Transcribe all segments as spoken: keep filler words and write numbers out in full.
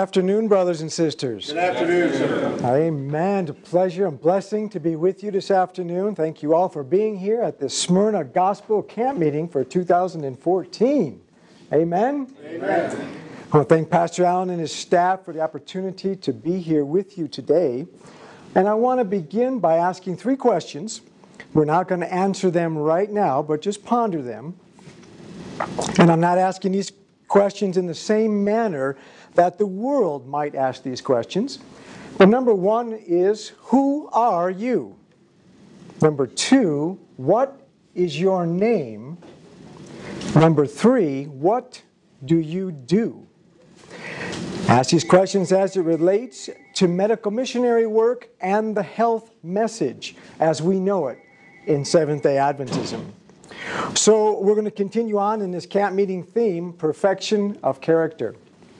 afternoon, brothers and sisters. Good afternoon, sir. Amen. It's a pleasure and blessing to be with you this afternoon. Thank you all for being here at the Smyrna Gospel Camp Meeting for two thousand fourteen. Amen? Amen. I want to thank Pastor Allen and his staff for the opportunity to be here with you today. And I want to begin by asking three questions. We're not going to answer them right now, but just ponder them. And I'm not asking these questions in the same manner that the world might ask these questions. But number one is, who are you? Number two, what is your name? Number three, what do you do? Ask these questions as it relates to medical missionary work and the health message as we know it in Seventh-day Adventism. So we're going to continue on in this camp meeting theme, perfection of character.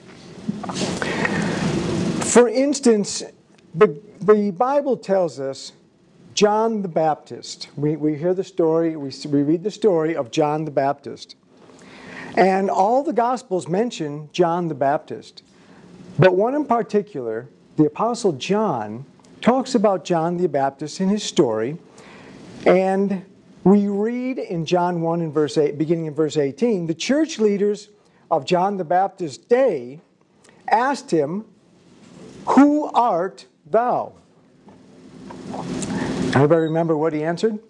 For instance, the, the Bible tells us John the Baptist. We, we hear the story, we, we read the story of John the Baptist. And all the Gospels mention John the Baptist. But one in particular, the Apostle John, talks about John the Baptist in his story. And we read in John one, in verse eight, beginning in verse eighteen, the church leaders of John the Baptist's day asked him, "Who art thou?" Everybody remember what he answered?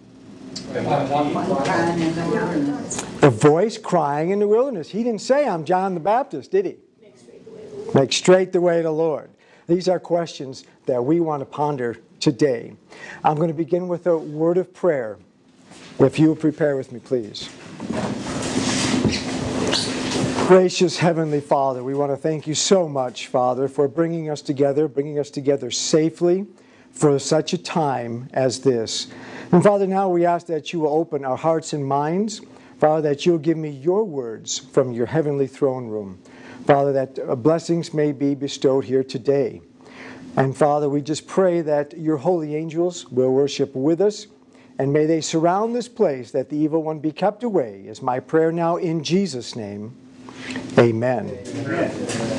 The voice crying in the wilderness. He didn't say, "I'm John the Baptist," did he? Make straight the way of the Lord. These are questions that we want to ponder today. I'm going to begin with a word of prayer. If you will prepare with me, please. Gracious Heavenly Father, we want to thank you so much, Father, for bringing us together, bringing us together safely for such a time as this. And Father, now we ask that you will open our hearts and minds. Father, that you'll give me your words from your heavenly throne room. Father, that blessings may be bestowed here today. And Father, we just pray that your holy angels will worship with us. And may they surround this place, that the evil one be kept away, is my prayer now in Jesus' name. Amen. Amen.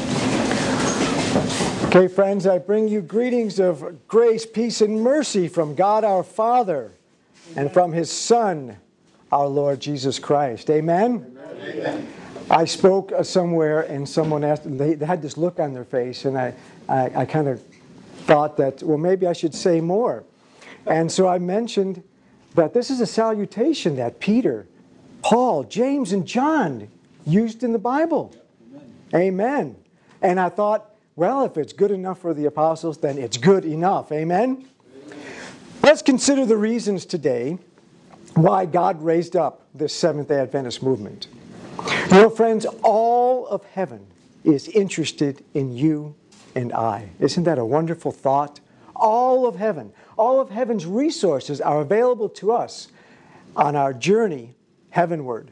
Okay, friends, I bring you greetings of grace, peace, and mercy from God our Father and from His Son, our Lord Jesus Christ. Amen? Amen. I spoke somewhere and someone asked, they, they had this look on their face, and I, I, I kind of thought that, well, maybe I should say more. And so I mentioned that this is a salutation that Peter, Paul, James, and John used in the Bible. Amen. Amen. And I thought, well, if it's good enough for the apostles, then it's good enough. Amen? Amen. Let's consider the reasons today why God raised up this Seventh-day Adventist movement. You know, friends, all of heaven is interested in you and I. Isn't that a wonderful thought? All of heaven, all of heaven's resources are available to us on our journey heavenward.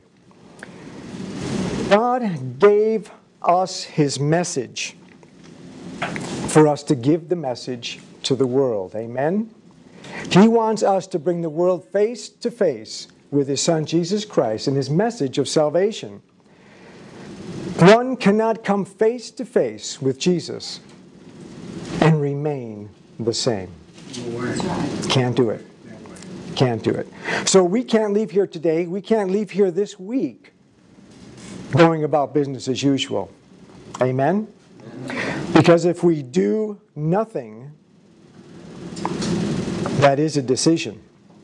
God gave us His message for us to give the message to the world. Amen? He wants us to bring the world face to face with His Son Jesus Christ and His message of salvation. One cannot come face to face with Jesus and remain the same. Can't do it. Can't do it. So we can't leave here today. We can't leave here this week going about business as usual. Amen? Because if we do nothing, that is a decision.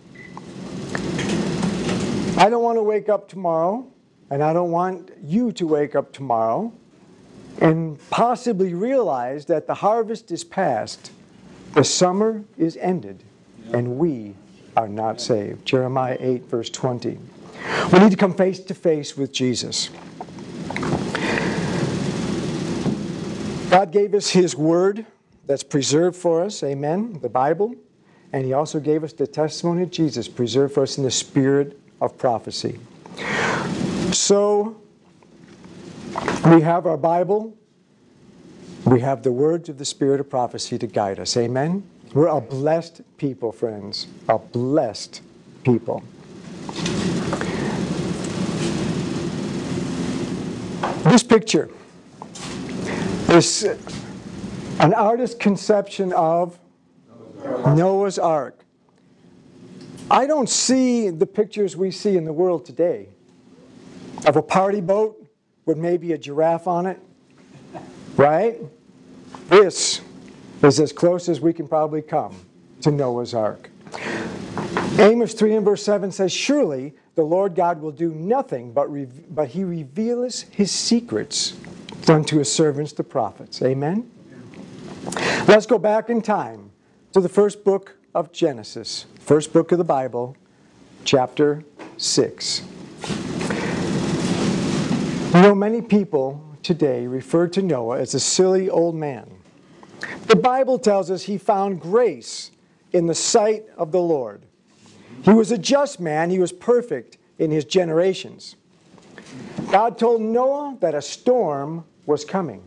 I don't want to wake up tomorrow, and I don't want you to wake up tomorrow and possibly realize that the harvest is past, the summer is ended, and we are not saved. Jeremiah eight, verse twenty. We need to come face to face with Jesus. God gave us His Word that's preserved for us, amen, the Bible, and He also gave us the testimony of Jesus, preserved for us in the spirit of prophecy. So, we have our Bible, we have the words of the spirit of prophecy to guide us, amen? We're a blessed people, friends, a blessed people. This picture It's an artist's conception of Noah's Ark. I don't see the pictures we see in the world today of a party boat with maybe a giraffe on it, right? This is as close as we can probably come to Noah's Ark. Amos three and verse seven says, "Surely the Lord God will do nothing, but, re- but he reveals his secrets unto his servants, the prophets." Amen? Let's go back in time to the first book of Genesis, first book of the Bible, chapter six. You know, many people today refer to Noah as a silly old man. The Bible tells us he found grace in the sight of the Lord. He was a just man. He was perfect in his generations. God told Noah that a storm was coming.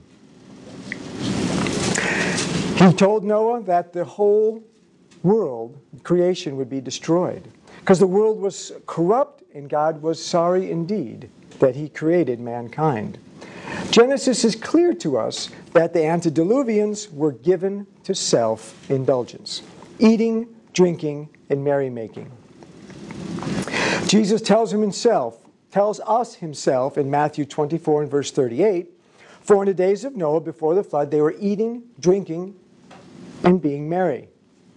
He told Noah that the whole world, creation, would be destroyed because the world was corrupt and God was sorry indeed that he created mankind. Genesis is clear to us that the antediluvians were given to self-indulgence, eating, drinking, and merrymaking. Jesus tells him himself, tells us himself in Matthew twenty-four and verse thirty-eight, "For in the days of Noah before the flood, they were eating, drinking, and being merry."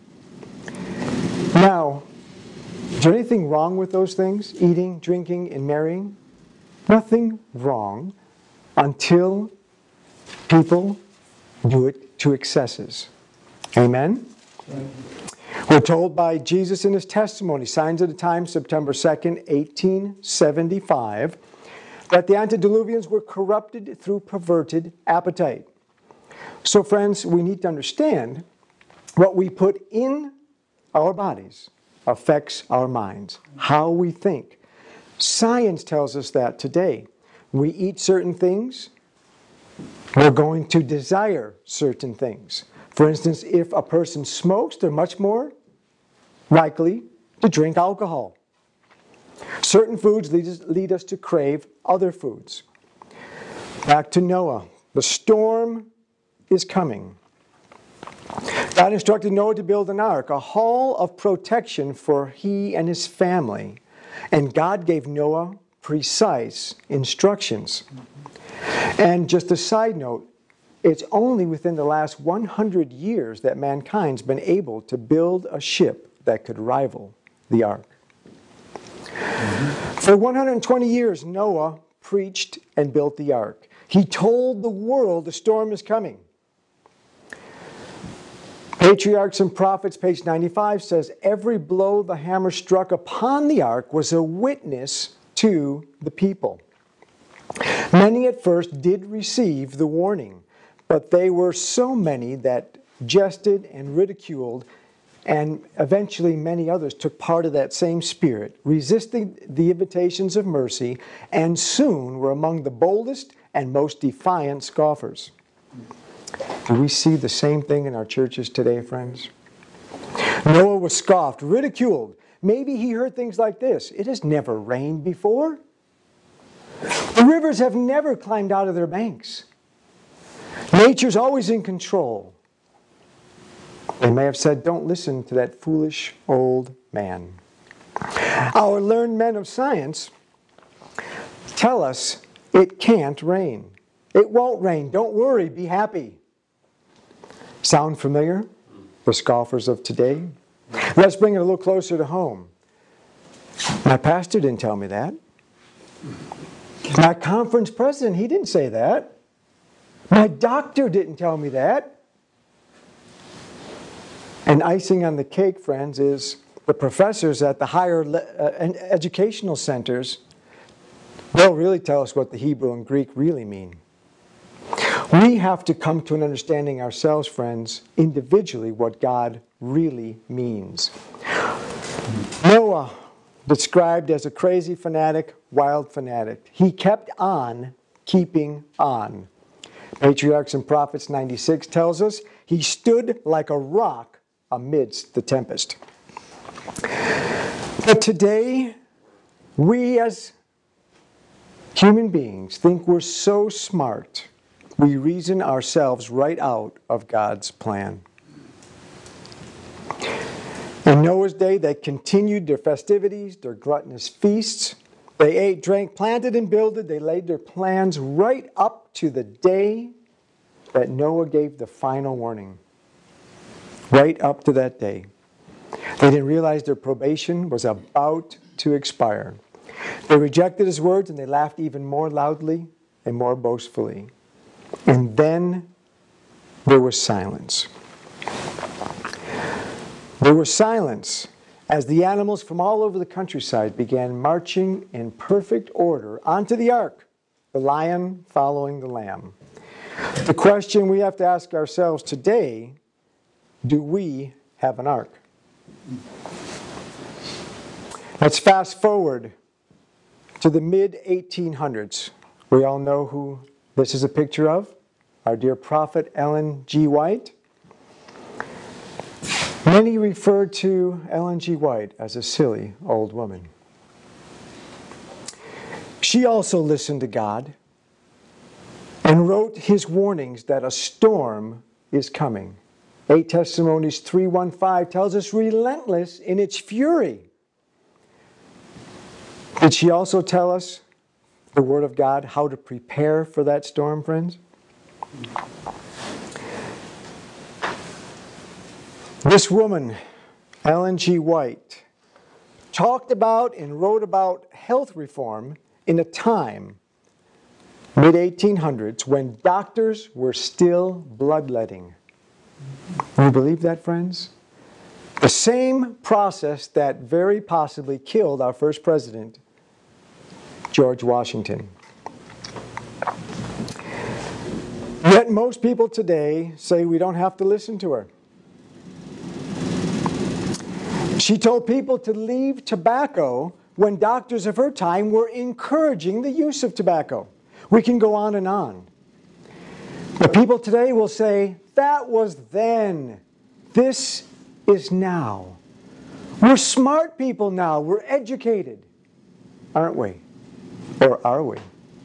Now, is there anything wrong with those things? Eating, drinking, and marrying? Nothing wrong until people do it to excesses. Amen? We're told by Jesus in his testimony, Signs of the Times, September second, eighteen seventy-five, that the antediluvians were corrupted through perverted appetite. So friends, we need to understand what we put in our bodies affects our minds, how we think. Science tells us that today. We eat certain things, we're going to desire certain things. For instance, if a person smokes, they're much more likely to drink alcohol. Certain foods lead us, lead us to crave other foods. Back to Noah. The storm is coming. God instructed Noah to build an ark, a hall of protection for he and his family. And God gave Noah precise instructions. And just a side note, it's only within the last one hundred years that mankind's been able to build a ship that could rival the ark. Mm-hmm. For one hundred twenty years, Noah preached and built the ark. He told the world the storm is coming. Patriarchs and Prophets, page ninety-five, says, "Every blow the hammer struck upon the ark was a witness to the people." Many at first did receive the warning, but they were so many that jested and ridiculed, and eventually many others took part of that same spirit, resisting the invitations of mercy, and soon were among the boldest and most defiant scoffers. Do we see the same thing in our churches today, friends? Noah was scoffed, ridiculed. Maybe he heard things like this: "It has never rained before. The rivers have never climbed out of their banks. Nature's always in control." They may have said, "Don't listen to that foolish old man." Our learned men of science tell us it can't rain. It won't rain. Don't worry. Be happy. Sound familiar? The scoffers of today? Let's bring it a little closer to home. My pastor didn't tell me that. My conference president, he didn't say that. My doctor didn't tell me that. And icing on the cake, friends, is the professors at the higher uh, educational centers, they'll really tell us what the Hebrew and Greek really mean. We have to come to an understanding ourselves, friends, individually, what God really means. Noah, described as a crazy fanatic, wild fanatic. He kept on keeping on. Patriarchs and Prophets ninety-six tells us he stood like a rock amidst the tempest. But today, we as human beings think we're so smart, we reason ourselves right out of God's plan. In Noah's day, they continued their festivities, their gluttonous feasts. They ate, drank, planted, and builded. They laid their plans right up to the day that Noah gave the final warning. Right up to that day. They didn't realize their probation was about to expire. They rejected his words and they laughed even more loudly and more boastfully. And then there was silence. There was silence as the animals from all over the countryside began marching in perfect order onto the ark, the lion following the lamb. The question we have to ask ourselves today, do we have an ark? Let's fast forward to the mid eighteen hundreds. We all know who this is a picture of, our dear prophet Ellen G. White. Many referred to Ellen G. White as a silly old woman. She also listened to God and wrote his warnings that a storm is coming. eight Testimonies three one five tells us relentless in its fury. Did she also tell us, the Word of God, how to prepare for that storm, friends? This woman, Ellen G. White, talked about and wrote about health reform in a time, mid eighteen hundreds, when doctors were still bloodletting. Do you believe that, friends? The same process that very possibly killed our first president, George Washington. Yet most people today say we don't have to listen to her. She told people to leave tobacco when doctors of her time were encouraging the use of tobacco. We can go on and on. But people today will say, that was then. This is now. We're smart people now. We're educated. Aren't we? Or are we?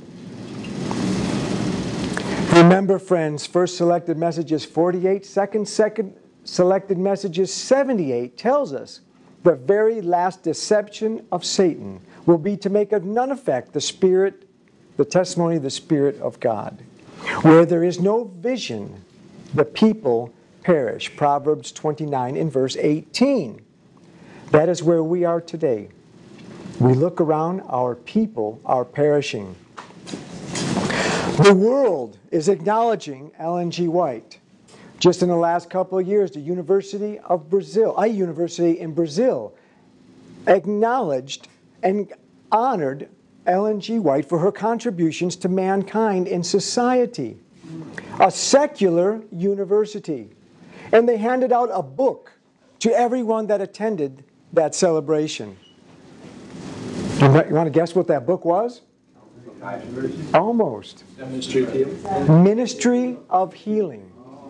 Remember, friends, first selected messages forty-eight, second, second selected messages seventy-eight tells us the very last deception of Satan will be to make of none effect the Spirit, the testimony of the Spirit of God. Where there is no vision, the people perish. Proverbs twenty-nine in verse eighteen. That is where we are today. We look around, our people are perishing. The world is acknowledging Ellen G. White. Just in the last couple of years, the University of Brazil, a university in Brazil, acknowledged and honored Ellen G. White for her contributions to mankind and society. A secular university. And they handed out a book to everyone that attended that celebration. You want to guess what that book was? Almost. Ministry of Healing. Ministry of Healing.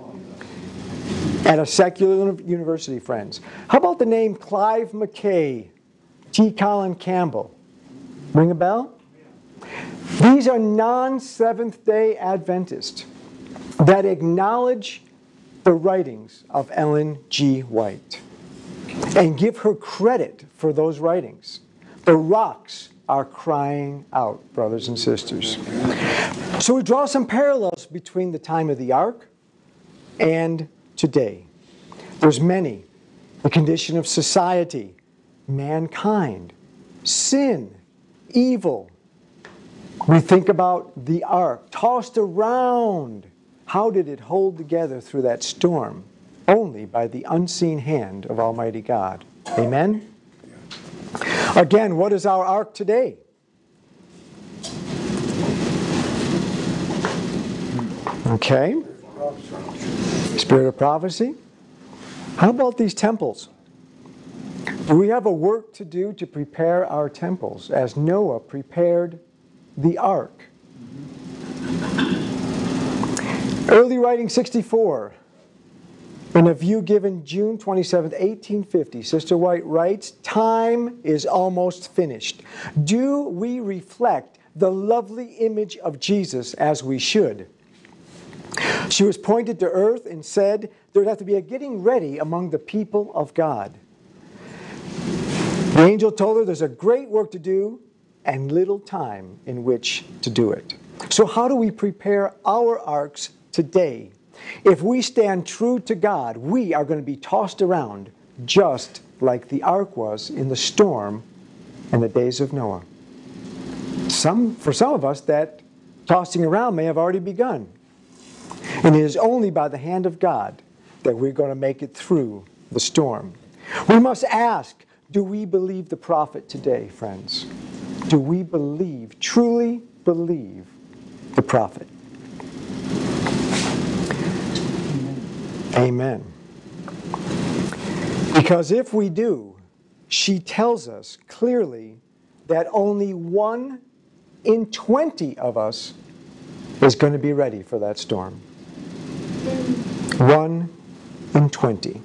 At a secular university, friends. How about the name Clive McKay, T. Colin Campbell? Ring a bell? These are non-Seventh-day Adventists that acknowledge the writings of Ellen G. White and give her credit for those writings. The rocks are crying out, brothers and sisters. So we draw some parallels between the time of the ark and today. There's many. The condition of society, mankind, sin, evil. We think about the ark tossed around. How did it hold together through that storm? Only by the unseen hand of Almighty God. Amen? Again, what is our ark today? Okay. Spirit of prophecy. How about these temples? Do we have a work to do to prepare our temples as Noah prepared the ark? Early Writing sixty-four. In a view given June twenty-seventh, eighteen fifty, Sister White writes, "Time is almost finished. Do we reflect the lovely image of Jesus as we should? She was pointed to earth and said there would have to be a getting ready among the people of God. The angel told her there's a great work to do and little time in which to do it. So how do we prepare our arks today? If we stand true to God, we are going to be tossed around just like the ark was in the storm in the days of Noah. Some, for some of us, that tossing around may have already begun. And it is only by the hand of God that we're going to make it through the storm. We must ask, do we believe the prophet today, friends? Do we believe, truly believe the prophet? Amen. Because if we do, she tells us clearly that only one in twenty of us is going to be ready for that storm. One in twenty.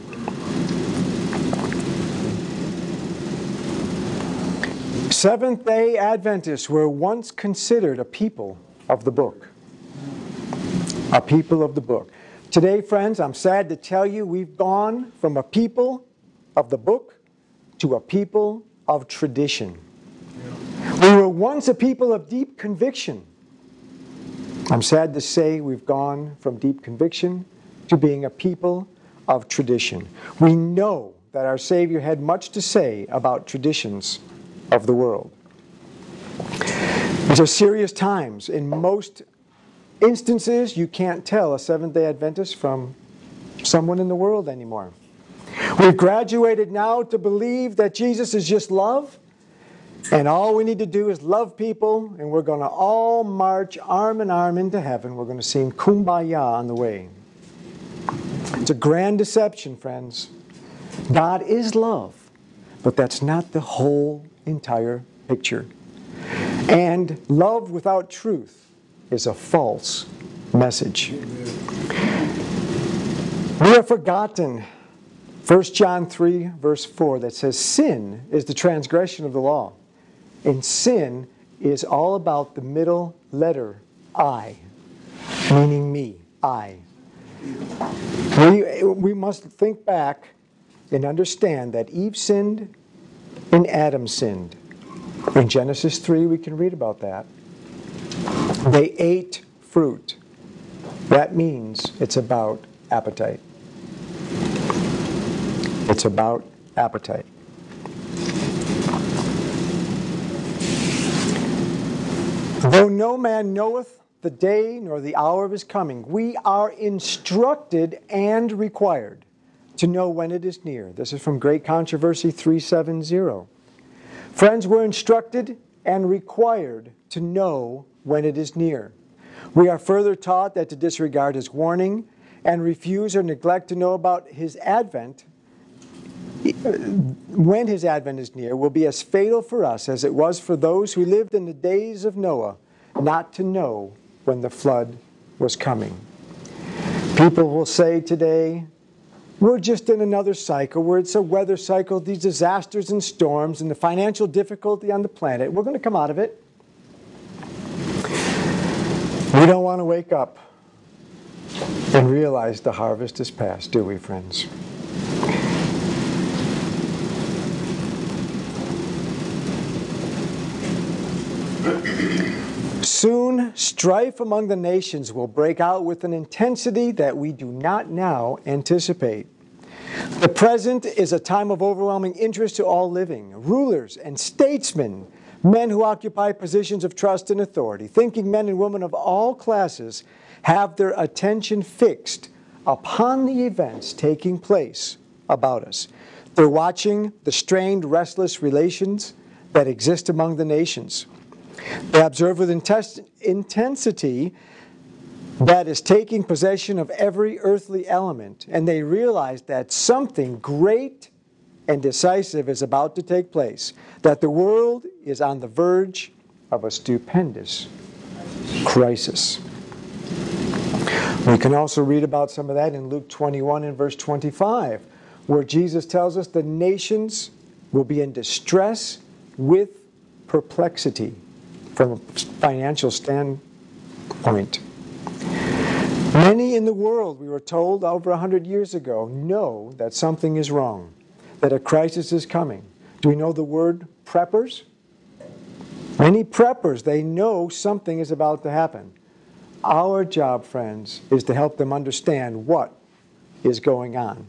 Seventh-day Adventists were once considered a people of the book. A people of the book. Today, friends, I'm sad to tell you we've gone from a people of the book to a people of tradition. We were once a people of deep conviction. I'm sad to say we've gone from deep conviction to being a people of tradition. We know that our Savior had much to say about traditions of the world. These are serious times. In most instances, you can't tell a Seventh-day Adventist from someone in the world anymore. We've graduated now to believe that Jesus is just love, and all we need to do is love people, and we're going to all march arm in arm into heaven. We're going to sing Kumbaya on the way. It's a grand deception, friends. God is love, but that's not the whole entire picture. And love without truth is a false message. We have forgotten First John three, verse four, that says sin is the transgression of the law. And sin is all about the middle letter I, meaning me, I. We, we must think back and understand that Eve sinned and Adam sinned. In Genesis three, we can read about that. They ate fruit. That means it's about appetite. It's about appetite. Though no man knoweth the day nor the hour of his coming, we are instructed and required to know when it is near. This is from Great Controversy three seventy. Friends, we're instructed and required to know when it is near. We are further taught that to disregard his warning and refuse or neglect to know about his advent, when his advent is near, will be as fatal for us as it was for those who lived in the days of Noah, not to know when the flood was coming. People will say today, we're just in another cycle where it's a weather cycle, these disasters and storms and the financial difficulty on the planet. We're going to come out of it. We don't want to wake up and realize the harvest is past, do we, friends? Soon, strife among the nations will break out with an intensity that we do not now anticipate. The present is a time of overwhelming interest to all living, rulers and statesmen, men who occupy positions of trust and authority. Thinking men and women of all classes have their attention fixed upon the events taking place about us. They're watching the strained, restless relations that exist among the nations. They observe with intensity that is taking possession of every earthly element, and they realize that something great and decisive is about to take place, that the world is on the verge of a stupendous crisis. We can also read about some of that in Luke twenty-one and verse twenty-five, where Jesus tells us the nations will be in distress with perplexity from a financial standpoint. Many in the world, we were told over a hundred years ago, know that something is wrong, that a crisis is coming. Do we know the word preppers? Many preppers, they know something is about to happen. Our job, friends, is to help them understand what is going on.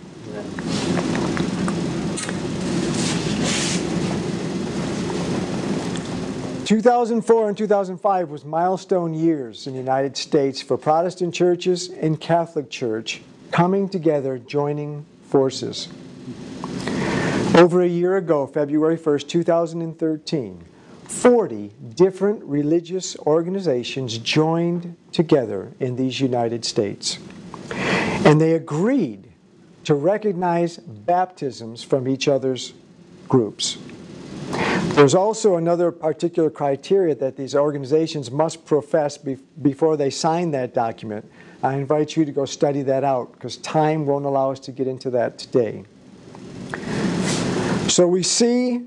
two thousand four and two thousand five was milestone years in the United States for Protestant churches and Catholic Church coming together, joining forces. Over a year ago, February first, two thousand thirteen, forty different religious organizations joined together in these United States. And they agreed to recognize baptisms from each other's groups. There's also another particular criteria that these organizations must profess be before they sign that document. I invite you to go study that out because time won't allow us to get into that today. So we see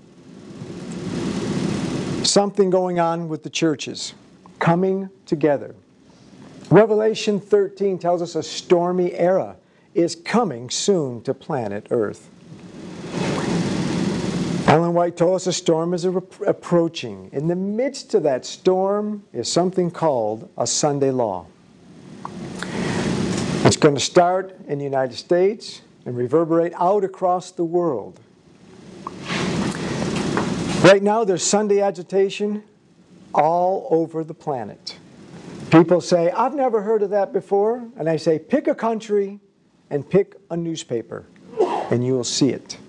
something going on with the churches coming together. Revelation thirteen tells us a stormy era is coming soon to planet Earth. Ellen White told us a storm is approaching. In the midst of that storm is something called a Sunday law. It's going to start in the United States and reverberate out across the world. Right now there's Sunday agitation all over the planet. People say, I've never heard of that before. And I say, pick a country and pick a newspaper, and you will see it.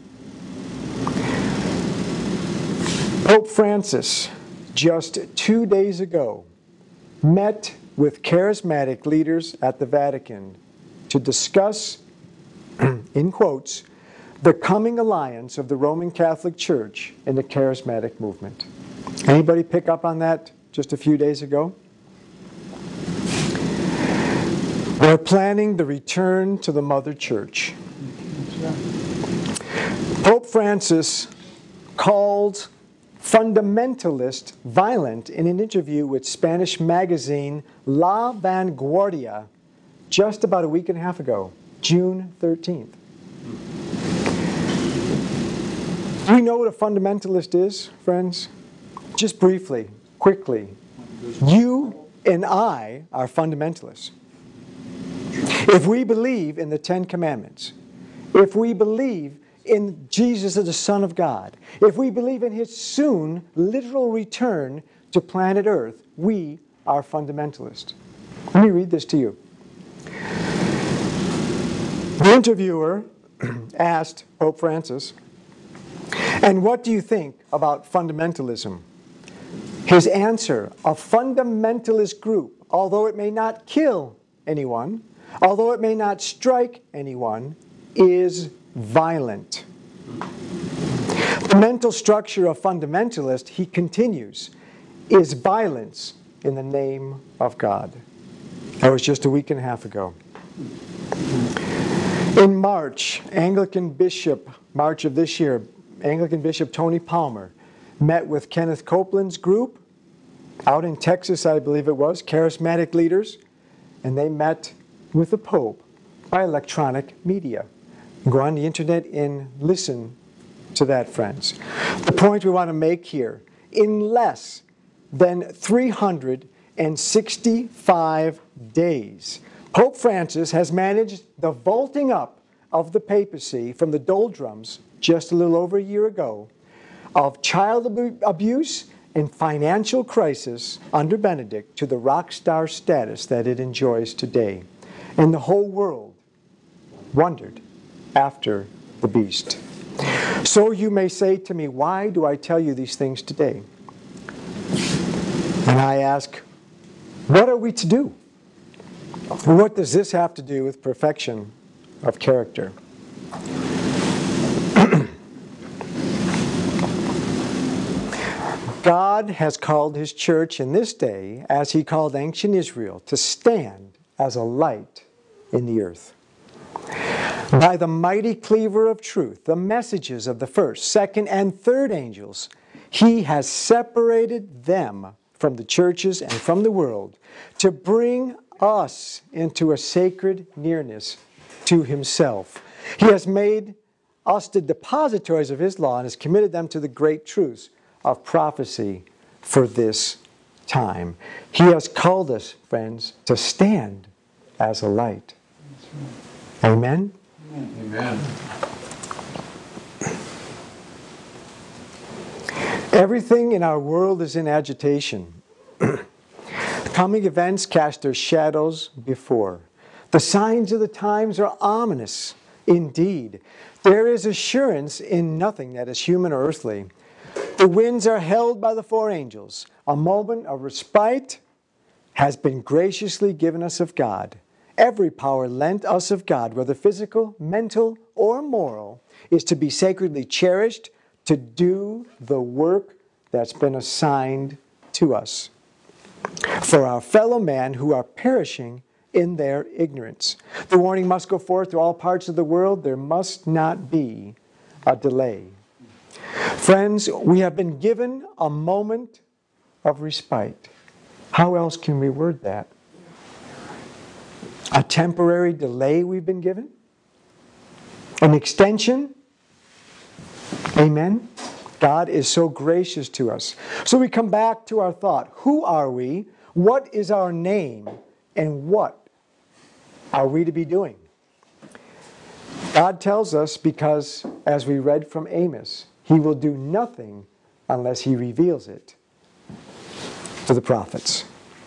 Pope Francis, just two days ago, met with charismatic leaders at the Vatican to discuss, in quotes, the coming alliance of the Roman Catholic Church and the charismatic movement. Anybody pick up on that just a few days ago? They're planning the return to the Mother Church. Pope Francis called fundamentalist violent in an interview with Spanish magazine La Vanguardia just about a week and a half ago, June thirteenth. Do you know what a fundamentalist is, friends? Just briefly, quickly. You and I are fundamentalists. If we believe in the Ten Commandments, if we believe in Jesus as the Son of God, if we believe in His soon literal return to planet Earth, we are fundamentalists. Let me read this to you. The interviewer asked Pope Francis, and what do you think about fundamentalism? His answer, a fundamentalist group, although it may not kill anyone, although it may not strike anyone, is violent. The mental structure of fundamentalist, he continues, is violence in the name of God. That was just a week and a half ago. In March, Anglican Bishop, March of this year, Anglican Bishop Tony Palmer met with Kenneth Copeland's group out in Texas, I believe it was, charismatic leaders, and they met with the Pope by electronic media. Go on the internet and listen to that, friends. The point we want to make here, in less than three hundred sixty-five days, Pope Francis has managed the vaulting up of the papacy from the doldrums just a little over a year ago of child ab abuse and financial crisis under Benedict to the rock star status that it enjoys today. And the whole world wondered after the beast. So you may say to me, why do I tell you these things today? And I ask, what are we to do? What does this have to do with perfection of character? God has called His church in this day, as He called ancient Israel, to stand as a light in the earth. By the mighty cleaver of truth, the messages of the first, second, and third angels, He has separated them from the churches and from the world to bring us into a sacred nearness to himself. He has made us the depositories of his law and has committed them to the great truths of prophecy for this time. He has called us, friends, to stand as a light. Amen? Amen. Everything in our world is in agitation. Coming events cast their shadows before. The signs of the times are ominous indeed. There is assurance in nothing that is human or earthly. The winds are held by the four angels. A moment of respite has been graciously given us of God. Every power lent us of God, whether physical, mental, or moral, is to be sacredly cherished to do the work that's been assigned to us for our fellow men who are perishing in their ignorance. The warning must go forth to all parts of the world. There must not be a delay. Friends, we have been given a moment of respite. How else can we word that? A temporary delay we've been given? An extension? Amen? God is so gracious to us. So we come back to our thought. Who are we? What is our name? And what are we to be doing? God tells us because, as we read from Amos, He will do nothing unless He reveals it to the prophets.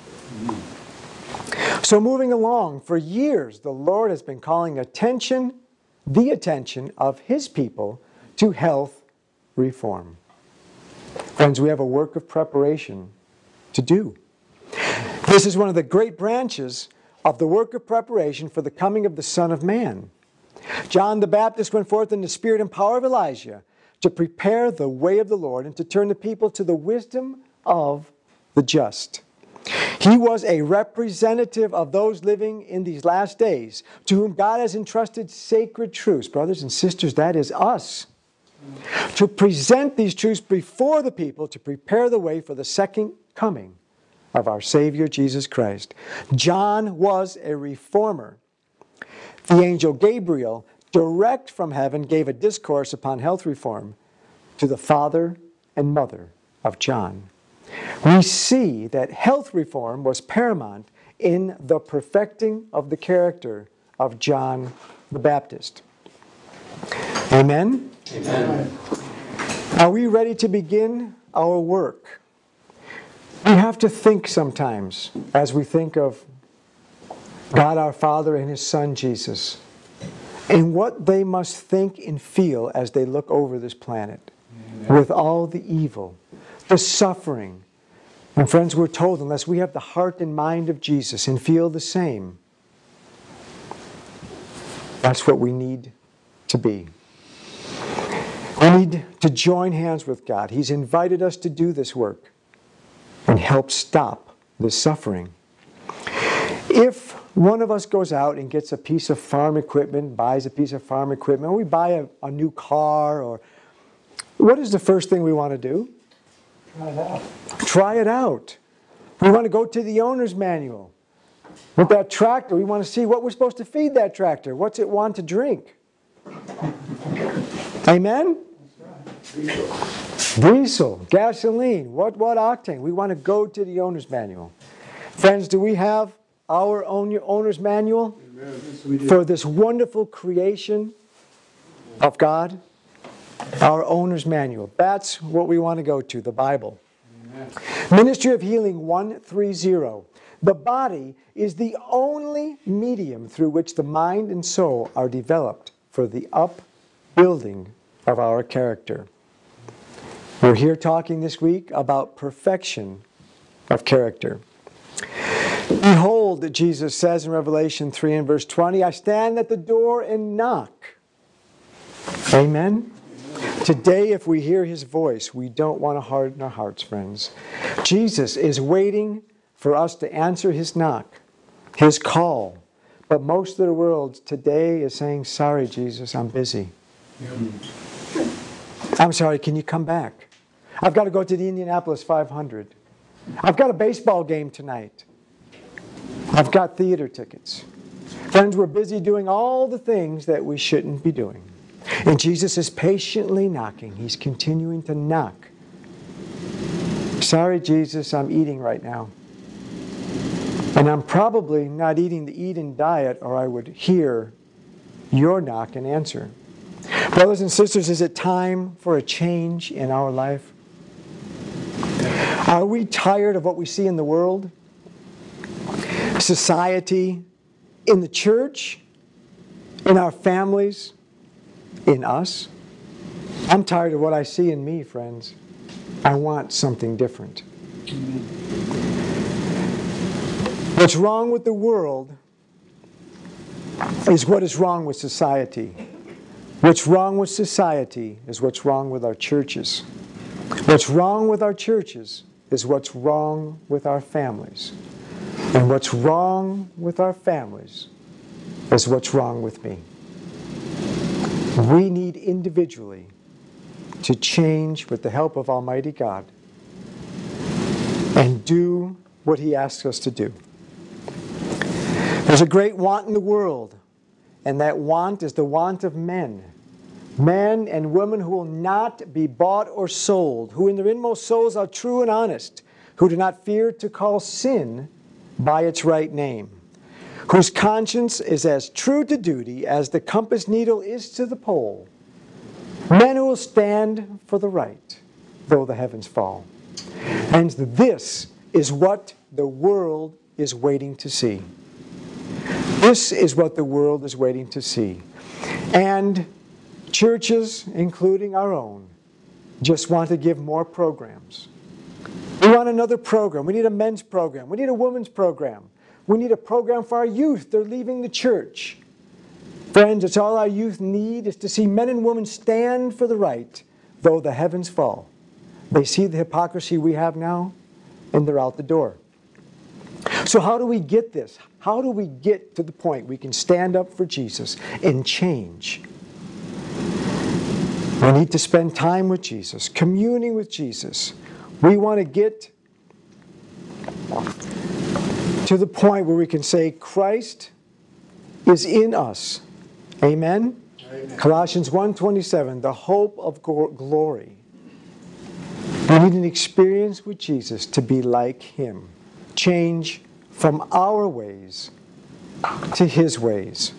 So moving along, for years the Lord has been calling attention, the attention of His people to health reform. Friends, we have a work of preparation to do. This is one of the great branches of the work of preparation for the coming of the Son of Man. John the Baptist went forth in the spirit and power of Elijah to prepare the way of the Lord and to turn the people to the wisdom of the just. He was a representative of those living in these last days to whom God has entrusted sacred truths. Brothers and sisters, that is us. To present these truths before the people to prepare the way for the second coming of our Savior Jesus Christ. John was a reformer. The angel Gabriel, direct from heaven, gave a discourse upon health reform to the father and mother of John. We see that health reform was paramount in the perfecting of the character of John the Baptist. Amen? Amen. Are we ready to begin our work? We have to think sometimes as we think of God our Father and His Son Jesus and what they must think and feel as they look over this planet. Amen. With all the evil, the suffering. And friends, we're told unless we have the heart and mind of Jesus and feel the same, that's what we need to be. We need to join hands with God. He's invited us to do this work and help stop this suffering. If one of us goes out and gets a piece of farm equipment, buys a piece of farm equipment, or we buy a, a new car, or what is the first thing we want to do? Try it out. Try it out. We want to go to the owner's manual. With that tractor, we want to see what we're supposed to feed that tractor. What's it want to drink? Amen? Diesel. Diesel, gasoline, what, what octane? We want to go to the owner's manual. Friends, do we have our own owner's manual Yes, for this wonderful creation of God? Our owner's manual. That's what we want to go to, the Bible. Amen. Ministry of Healing one thirty. The body is the only medium through which the mind and soul are developed for the upbuilding of our character. We're here talking this week about perfection of character. Behold, Jesus says in Revelation three and verse twenty, I stand at the door and knock. Amen? Amen. Today, if we hear His voice, we don't want to harden our hearts, friends. Jesus is waiting for us to answer His knock, His call. But most of the world today is saying, sorry, Jesus, I'm busy. Mm. I'm sorry, can you come back? I've got to go to the Indianapolis five hundred. I've got a baseball game tonight. I've got theater tickets. Friends, we're busy doing all the things that we shouldn't be doing. And Jesus is patiently knocking. He's continuing to knock. Sorry, Jesus, I'm eating right now. And I'm probably not eating the Eden diet, or I would hear your knock and answer. Brothers and sisters, is it time for a change in our life? Are we tired of what we see in the world? Society, in the church, in our families, in us? I'm tired of what I see in me, friends. I want something different. What's wrong with the world is what is wrong with society. What's wrong with society is what's wrong with our churches. What's wrong with our churches is what's wrong with our families. And what's wrong with our families is what's wrong with me. We need individually to change with the help of Almighty God and do what He asks us to do. There's a great want in the world, and that want is the want of men. Men and women who will not be bought or sold, who in their inmost souls are true and honest, who do not fear to call sin by its right name, whose conscience is as true to duty as the compass needle is to the pole. Men who will stand for the right, though the heavens fall. And this is what the world is waiting to see. This is what the world is waiting to see. And churches, including our own, just want to give more programs. We want another program. We need a men's program. We need a women's program. We need a program for our youth. They're leaving the church. Friends, it's all our youth need is to see men and women stand for the right, though the heavens fall. They see the hypocrisy we have now, and they're out the door. So how do we get this? How do we get to the point we can stand up for Jesus and change? We need to spend time with Jesus, communing with Jesus. We want to get to the point where we can say, Christ is in us. Amen? Amen. Colossians one twenty-seven, the hope of glory. We need an experience with Jesus to be like Him. Change from our ways to His ways.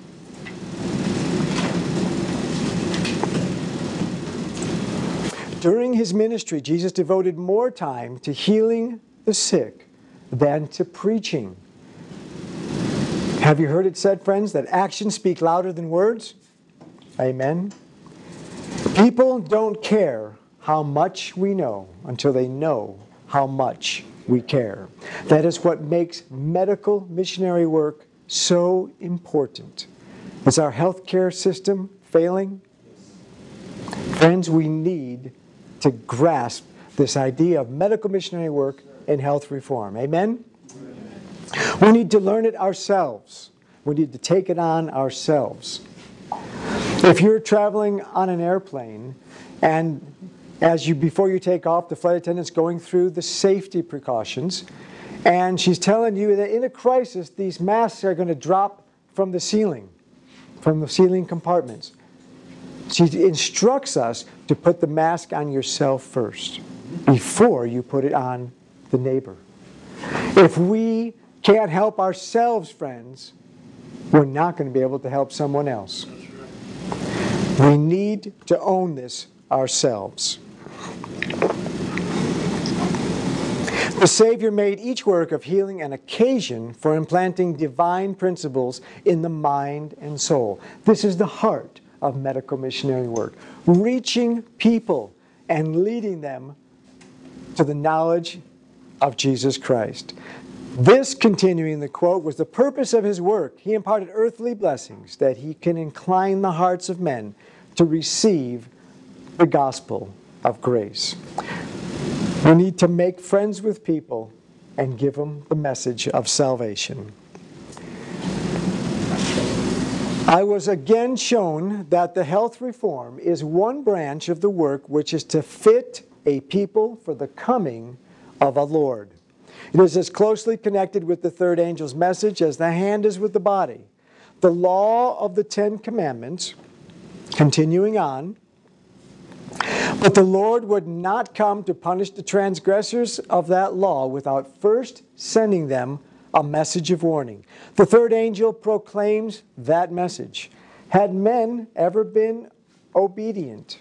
During His ministry, Jesus devoted more time to healing the sick than to preaching. Have you heard it said, friends, that actions speak louder than words? Amen. People don't care how much we know until they know how much we care. That is what makes medical missionary work so important. Is our healthcare system failing? Friends, we need to grasp this idea of medical missionary work and health reform. Amen? We need to learn it ourselves. We need to take it on ourselves. If you're traveling on an airplane and as you before you take off, the flight attendant's going through the safety precautions, and she's telling you that in a crisis, these masks are going to drop from the ceiling, from the ceiling compartments. She instructs us to put the mask on yourself first before you put it on the neighbor. If we can't help ourselves, friends, we're not going to be able to help someone else. We need to own this ourselves. The Savior made each work of healing an occasion for implanting divine principles in the mind and soul. This is the heart of medical missionary work. Reaching people and leading them to the knowledge of Jesus Christ. This, continuing the quote, was the purpose of His work. He imparted earthly blessings that He can incline the hearts of men to receive the gospel of grace. We need to make friends with people and give them the message of salvation. I was again shown that the health reform is one branch of the work which is to fit a people for the coming of a Lord. It is as closely connected with the third angel's message as the hand is with the body. The law of the Ten Commandments, continuing on, but the Lord would not come to punish the transgressors of that law without first sending them a message of warning. The third angel proclaims that message. Had men ever been obedient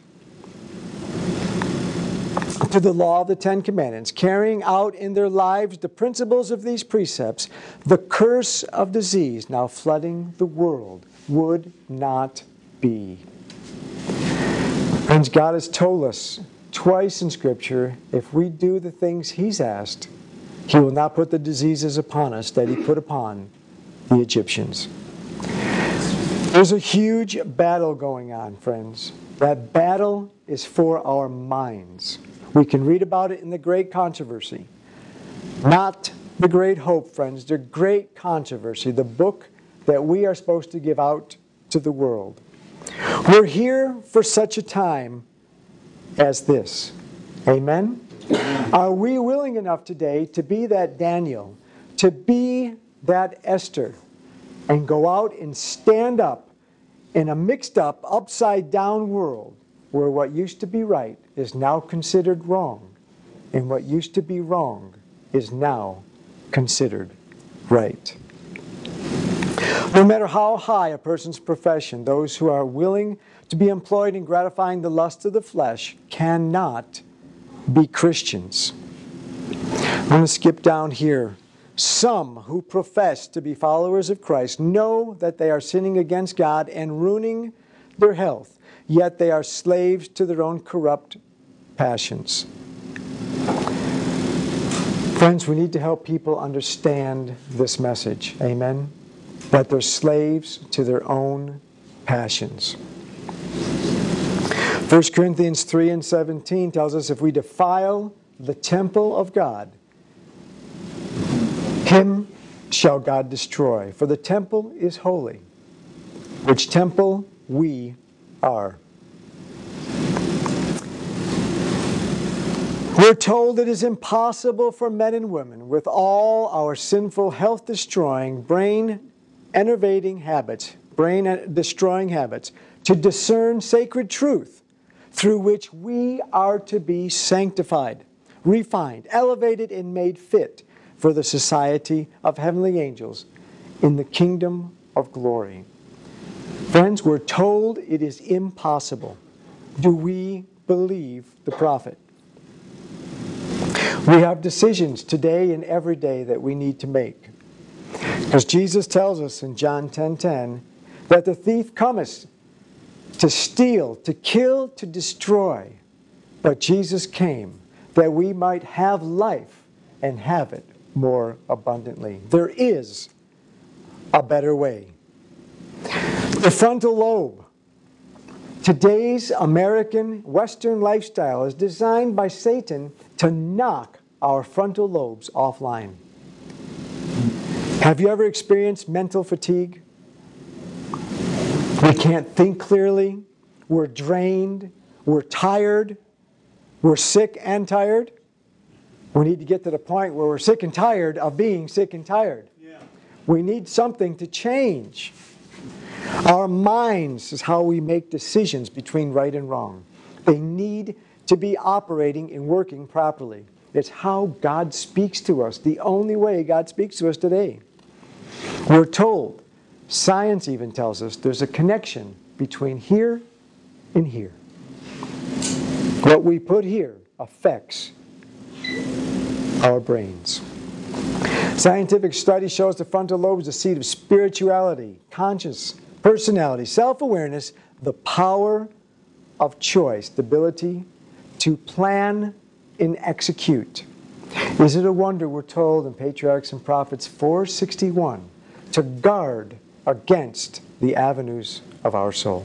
to the law of the Ten Commandments, carrying out in their lives the principles of these precepts, the curse of disease now flooding the world would not be. Friends, God has told us twice in Scripture, if we do the things He's asked, He will not put the diseases upon us that He put upon the Egyptians. There's a huge battle going on, friends. That battle is for our minds. We can read about it in the Great Controversy. Not the Great Hope, friends. The Great Controversy, the book that we are supposed to give out to the world. We're here for such a time as this. Amen? Are we willing enough today to be that Daniel, to be that Esther, and go out and stand up in a mixed up, upside down world where what used to be right is now considered wrong, and what used to be wrong is now considered right? No matter how high a person's profession, those who are willing to be employed in gratifying the lust of the flesh cannot be Christians. I'm going to skip down here. Some who profess to be followers of Christ know that they are sinning against God and ruining their health, yet they are slaves to their own corrupt passions. Friends, we need to help people understand this message. Amen? That they're slaves to their own passions. First Corinthians three and seventeen tells us if we defile the temple of God, him shall God destroy. For the temple is holy, which temple we are. We're told it is impossible for men and women with all our sinful, health-destroying, brain-enervating habits, brain-destroying habits, to discern sacred truth through which we are to be sanctified, refined, elevated, and made fit for the society of heavenly angels in the kingdom of glory. Friends, we're told it is impossible. Do we believe the prophet? We have decisions today and every day that we need to make. Because Jesus tells us in John ten ten that the thief cometh to steal, to kill, to destroy. But Jesus came that we might have life and have it more abundantly. There is a better way. The frontal lobe. Today's American Western lifestyle is designed by Satan to knock our frontal lobes offline. Have you ever experienced mental fatigue? We can't think clearly. We're drained. We're tired. We're sick and tired. We need to get to the point where we're sick and tired of being sick and tired. Yeah. We need something to change. Our minds is how we make decisions between right and wrong. They need to be operating and working properly. It's how God speaks to us, the only way God speaks to us today. We're told, science even tells us, there's a connection between here and here. What we put here affects our brains. Scientific study shows the frontal lobe is the seat of spirituality, conscience, personality, self-awareness, the power of choice, the ability to plan and execute. Is it a wonder we're told in Patriarchs and Prophets four sixty-one to guard against the avenues of our soul?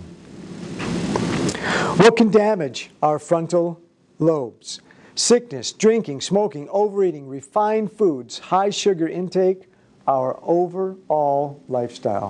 What can damage our frontal lobes? Sickness, drinking, smoking, overeating, refined foods, high sugar intake, our overall lifestyle.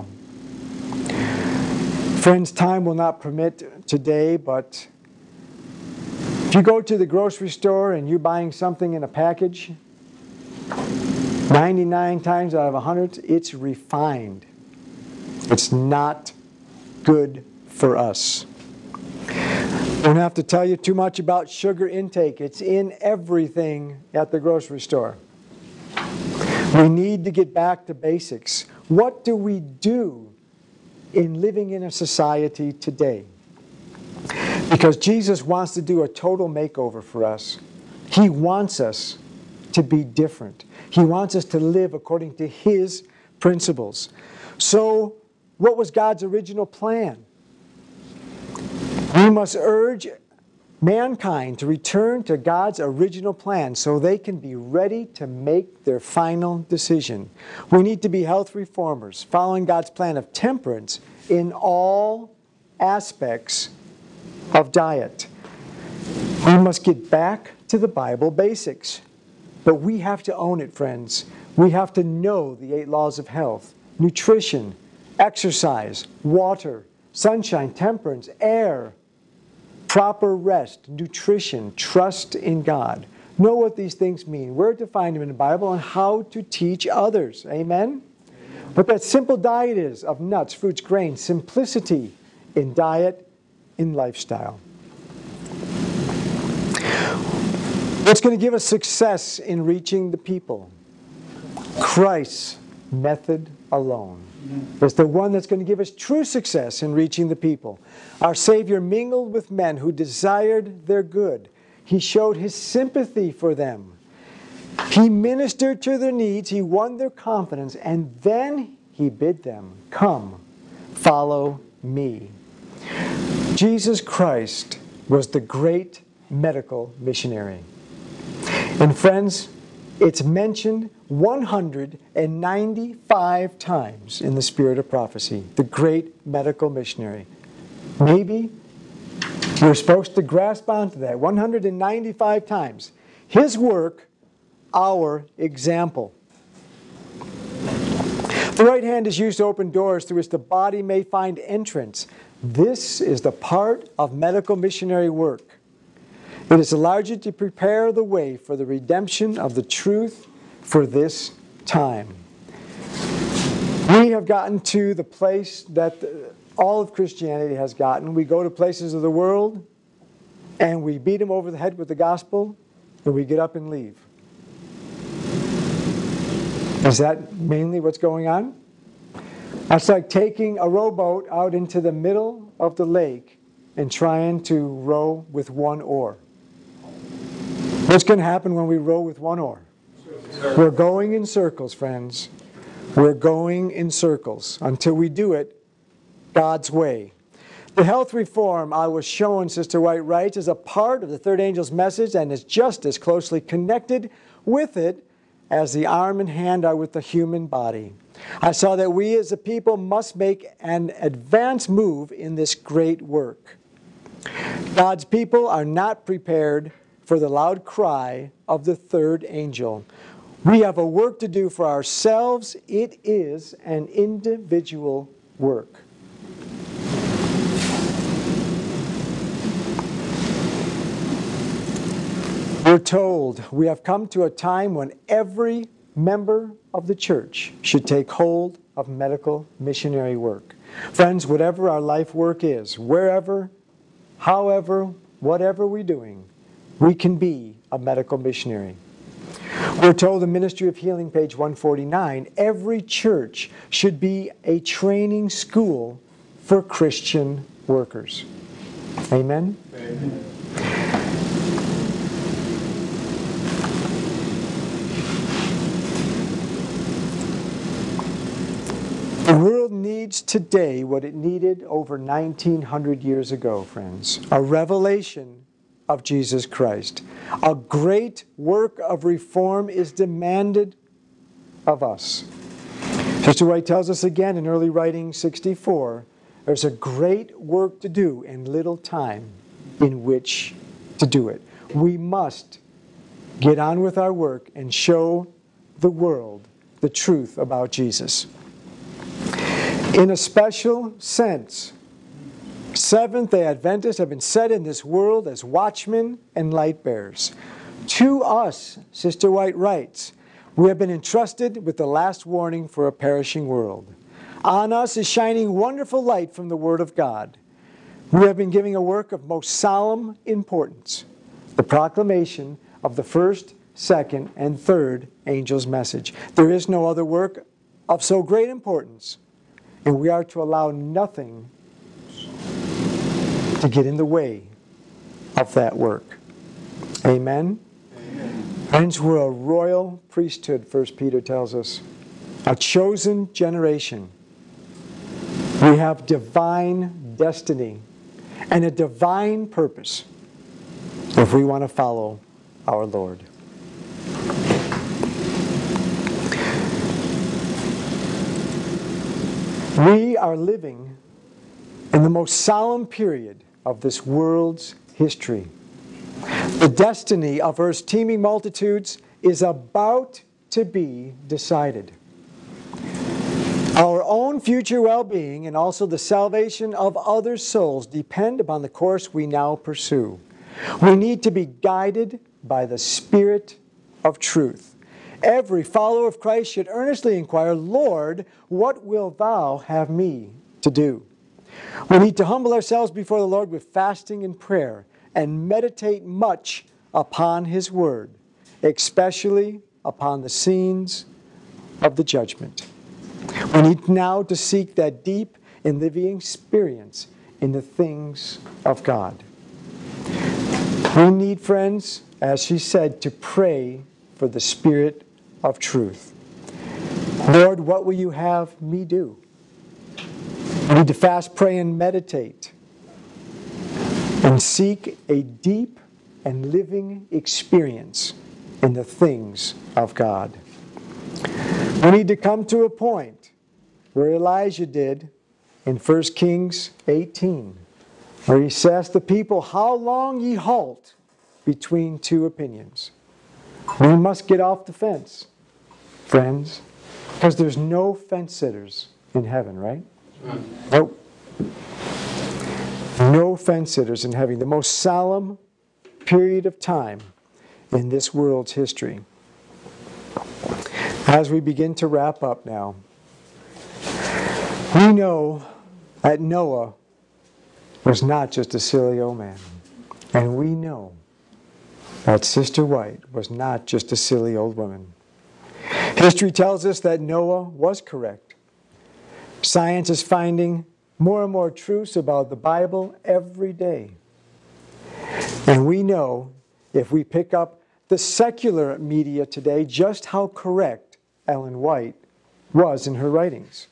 Friends, time will not permit today, but if you go to the grocery store and you're buying something in a package, ninety-nine times out of one hundred, it's refined. It's not good for us. Don't have to tell you too much about sugar intake. It's in everything at the grocery store. We need to get back to basics. What do we do in living in a society today? Because Jesus wants to do a total makeover for us. He wants us to be different. He wants us to live according to His principles. So, what was God's original plan? We must urge mankind to return to God's original plan so they can be ready to make their final decision. We need to be health reformers, following God's plan of temperance in all aspects of diet. We must get back to the Bible basics. But we have to own it, friends. We have to know the eight laws of health: nutrition, exercise, water, sunshine, temperance, air, proper rest, nutrition, trust in God. Know what these things mean, where to find them in the Bible, and how to teach others. Amen? What that simple diet is of nuts, fruits, grains, simplicity in diet, in lifestyle. What's going to give us success in reaching the people? Christ's method alone. It's the one that's going to give us true success in reaching the people. Our Savior mingled with men who desired their good. He showed His sympathy for them. He ministered to their needs. He won their confidence. And then He bid them, "Come, follow me." Jesus Christ was the great medical missionary. And friends, it's mentioned one hundred ninety-five times in the Spirit of Prophecy, the great medical missionary. Maybe we're supposed to grasp onto that. one hundred ninety-five times. His work, our example. The right hand is used to open doors through which the body may find entrance. This is the part of medical missionary work. It is largely to prepare the way for the redemption of the truth for this time. We have gotten to the place that all of Christianity has gotten. We go to places of the world and we beat them over the head with the gospel and we get up and leave. Is that mainly what's going on? That's like taking a rowboat out into the middle of the lake and trying to row with one oar. What's going to happen when we row with one oar? We're going in circles, friends. We're going in circles until we do it God's way. The health reform I was shown, Sister White writes, is a part of the third angel's message and is just as closely connected with it as the arm and hand are with the human body. I saw that we as a people must make an advance move in this great work. God's people are not prepared for the loud cry of the third angel. We have a work to do for ourselves. It is an individual work. We're told we have come to a time when every member of the church should take hold of medical missionary work. Friends, whatever our life work is, wherever, however, whatever we're doing, we can be a medical missionary. We're told in Ministry of Healing, page one forty-nine, every church should be a training school for Christian workers. Amen? Amen. The world needs today what it needed over nineteen hundred years ago, friends. A revelation of Jesus Christ. A great work of reform is demanded of us. Sister White tells us again in early writing sixty-four, there's a great work to do and little time in which to do it. We must get on with our work and show the world the truth about Jesus. In a special sense, Seventh-day Adventists have been set in this world as watchmen and light bearers. To us, Sister White writes, We have been entrusted with the last warning for a perishing world. On us is shining wonderful light from the Word of God. We have been giving a work of most solemn importance, the proclamation of the first, second, and third angel's message. There is no other work of so great importance, and we are to allow nothing to get in the way of that work. Amen? Amen. Friends, we're a royal priesthood, First Peter tells us, a chosen generation. We have divine destiny and a divine purpose if we want to follow our Lord. We are living in the most solemn period of this world's history. The destiny of Earth's teeming multitudes is about to be decided. Our own future well-being and also the salvation of other souls depend upon the course we now pursue. We need to be guided by the Spirit of truth. Every follower of Christ should earnestly inquire, Lord, what wilt thou have me to do? We need to humble ourselves before the Lord with fasting and prayer and meditate much upon His Word, especially upon the scenes of the judgment. We need now to seek that deep and living experience in the things of God. We need, friends, as she said, to pray for the Spirit of truth. Lord, what will you have me do? We need to fast, pray, and meditate, and seek a deep and living experience in the things of God. We need to come to a point where Elijah did in First Kings eighteen, where he says to the people, how long ye halt between two opinions? We must get off the fence, friends, because there's no fence sitters in heaven, right? Nope. No fence sitters in heaven. The most solemn period of time in this world's history. As we begin to wrap up now, we know that Noah was not just a silly old man. And we know that Sister White was not just a silly old woman. History tells us that Noah was correct. Science is finding more and more truths about the Bible every day. And we know, if we pick up the secular media today, just how correct Ellen White was in her writings.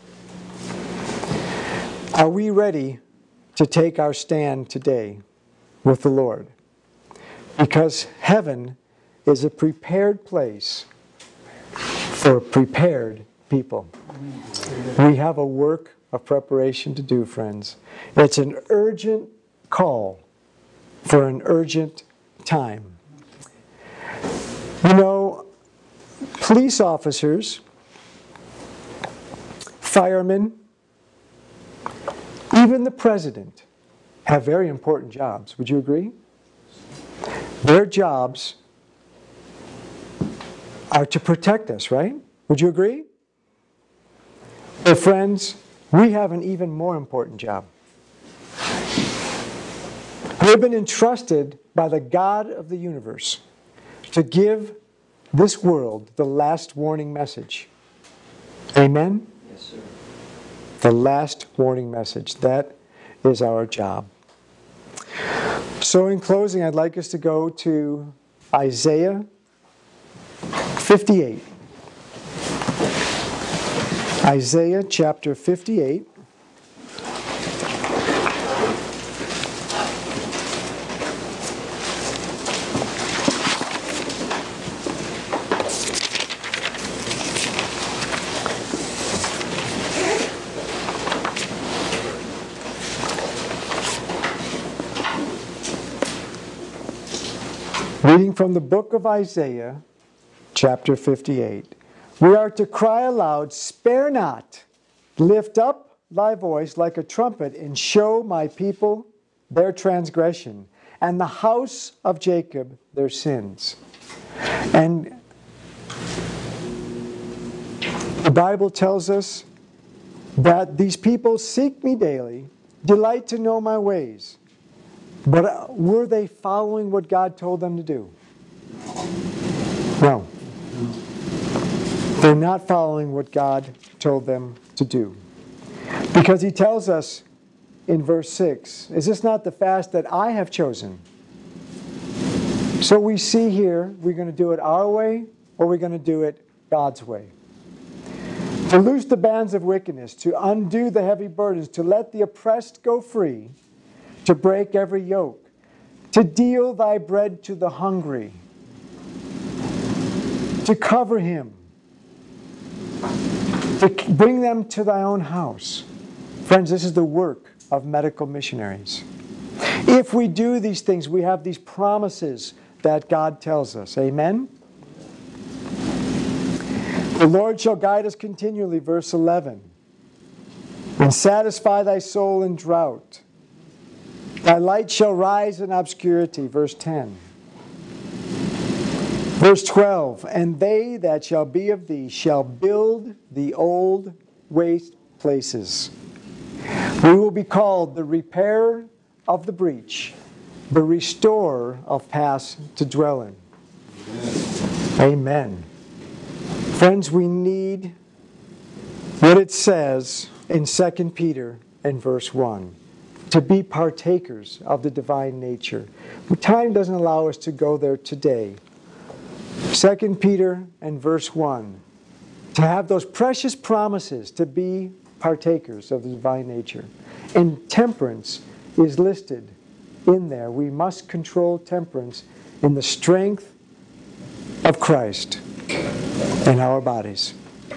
Are we ready to take our stand today with the Lord? Because heaven is a prepared place for prepared people. We have a work of preparation to do, friends. It's an urgent call for an urgent time. You know, police officers, firemen, even the president have very important jobs. Would you agree? Their jobs are to protect us, right? Would you agree? But friends, we have an even more important job. We've been entrusted by the God of the universe to give this world the last warning message. Amen? Yes, sir. The last warning message. That is our job. So in closing, I'd like us to go to Isaiah fifty-eight. Isaiah chapter fifty-eight. Reading from the book of Isaiah, chapter fifty-eight. We are to cry aloud, spare not, lift up thy voice like a trumpet, and show my people their transgression, and the house of Jacob their sins. And The Bible tells us that these people seek me daily, delight to know my ways. But were they following what God told them to do? No. They're not following what God told them to do. Because he tells us in verse six, is this not the fast that I have chosen? So we see here, we're going to do it our way, or we're going to do it God's way. To loose the bands of wickedness, to undo the heavy burdens, to let the oppressed go free, to break every yoke, to deal thy bread to the hungry, to cover him, to bring them to thy own house. Friends, this is the work of medical missionaries. If we do these things, we have these promises that God tells us. Amen? The Lord shall guide us continually, verse eleven, and satisfy thy soul in drought. Thy light shall rise in obscurity, verse ten. Verse twelve, and they that shall be of thee shall build the old waste places. We will be called the repairer of the breach, the restorer of paths to dwell in. Amen. Amen. Friends, we need what it says in Second Peter and verse one, to be partakers of the divine nature. Time doesn't allow us to go there today. Second Peter and verse one, to have those precious promises to be partakers of the divine nature. And temperance is listed in there. We must control temperance in the strength of Christ in our bodies.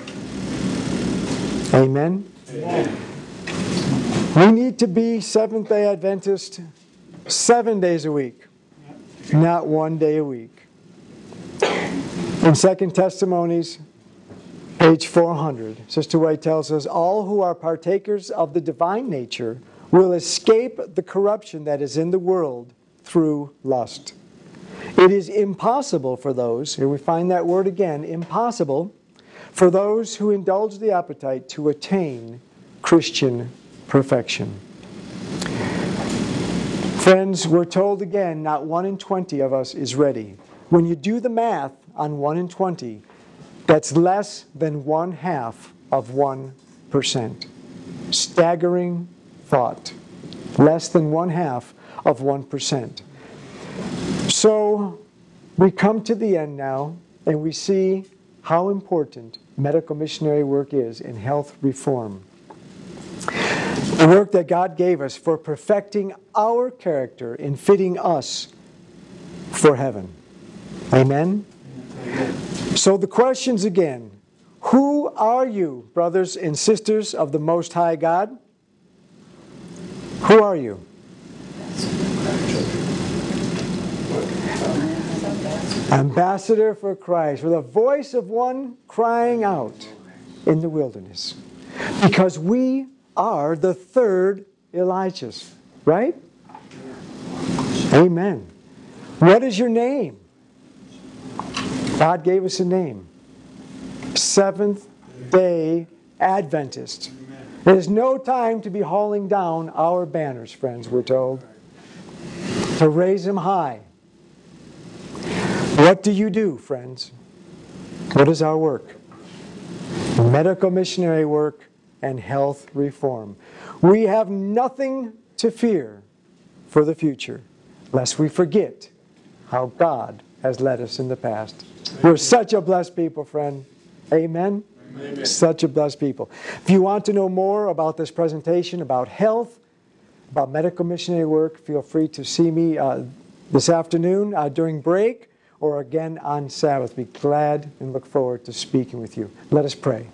Amen? Amen. We need to be Seventh-day Adventist seven days a week, not one day a week. In Second Testimonies, page four hundred, Sister White tells us, all who are partakers of the divine nature will escape the corruption that is in the world through lust. It is impossible for those, here we find that word again, impossible, for those who indulge the appetite to attain Christian perfection. Friends, we're told again, not one in twenty of us is ready. When you do the math on one in twenty, that's less than one half of one percent. Staggering thought. Less than one half of one percent. So we come to the end now, and we see how important medical missionary work is in health reform. The work that God gave us for perfecting our character in fitting us for heaven. Amen? Amen. So the questions again. Who are you, brothers and sisters of the Most High God? Who are you? Ambassador for Christ, with a voice of one crying out in the wilderness. Because we are the third Elijahs, right? Amen. What is your name? God gave us a name. Seventh-day Adventist. There's no time to be hauling down our banners, friends, we're told. To raise them high. What do you do, friends? What is our work? Medical missionary work and health reform. We have nothing to fear for the future, lest we forget how God has led us in the past. We're such a blessed people, friend. Amen? Amen. Such a blessed people. If you want to know more about this presentation, about health, about medical missionary work, feel free to see me uh, this afternoon uh, during break, or again on Sabbath. Be glad and look forward to speaking with you. Let us pray.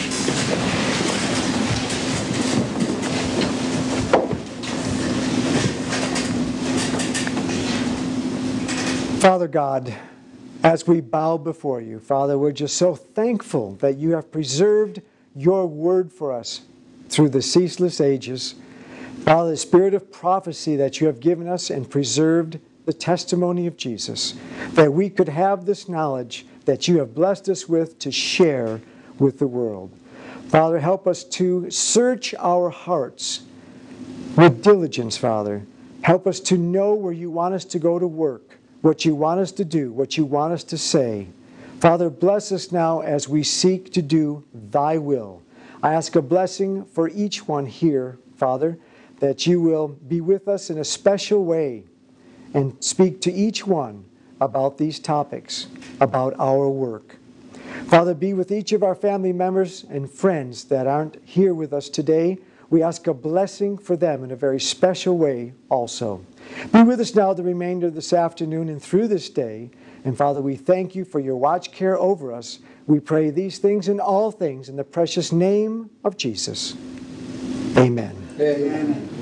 Father God, as we bow before you, Father, we're just so thankful that you have preserved your word for us through the ceaseless ages. Father, the spirit of prophecy that you have given us and preserved the testimony of Jesus, that we could have this knowledge that you have blessed us with to share with the world. Father, help us to search our hearts with diligence, Father. Help us to know where you want us to go to work, what you want us to do, what you want us to say. Father, bless us now as we seek to do thy will. I ask a blessing for each one here, Father, that you will be with us in a special way and speak to each one about these topics, about our work. Father, be with each of our family members and friends that aren't here with us today. We ask a blessing for them in a very special way also. Be with us now the remainder of this afternoon and through this day. And Father, we thank you for your watch care over us. We pray these things and all things in the precious name of Jesus. Amen. Amen.